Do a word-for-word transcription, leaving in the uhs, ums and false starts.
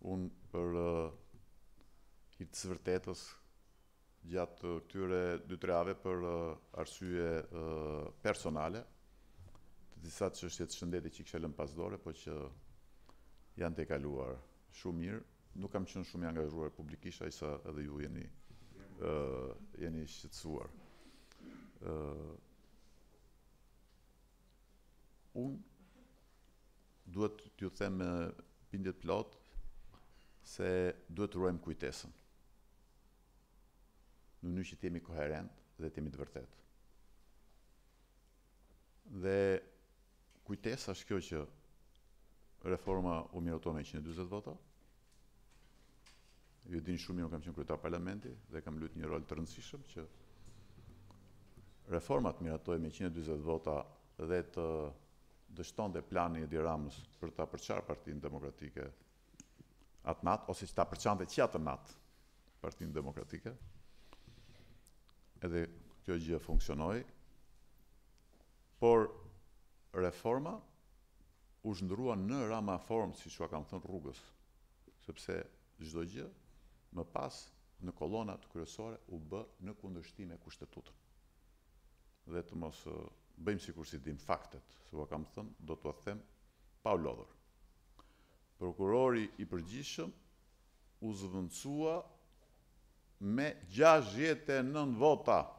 unë për uh, hitë të vërtetës gjatë këtyre dy tre javëve për uh, arsye uh, personale, të disa çështje të shëndetit që kisha lënë pas dore, po që janë të kaluar shumë mirë. Nuk kam qenë shumë i angazhuar publikisht, ai sa edhe ju jeni uh, jeni shqetësuar. Uh, unë duhet t'ju them me bindje të plot se duhet të ruajmë kujtesën. Në mënyrë që të jemi koherent dhe të jemi të vërtet. Dhe kujtesa është kjo që reforma u miratua me njëqind e dyzet vota. Ju dini shumë mirë, unë kam qenë kryetar parlamenti dhe kam luajtur një rol të rëndësishëm që reforma të miratoj me njëqind e dyzet vota dhe të dështonte plani i Edi Ramës për ta përçarë Partinë Demokratike atë natë, ose që ta përçante që atë natë Partinë Demokratike. Edhe kjo gjë funksionoi, por reforma u zhndrua në rama formë, si që kam thënë rrugës, sepse çdo gjë më pas në kolonat kryesore u bë në kundërshtim me kushtetutën. Dhe të mos uh, bëjmë sikur si dim faktet, se u kam thënë, do t'u them pa u lodhur. Prokurori i përgjithshëm u zëvendësua me gjashtëdhjetë e nëntë vota.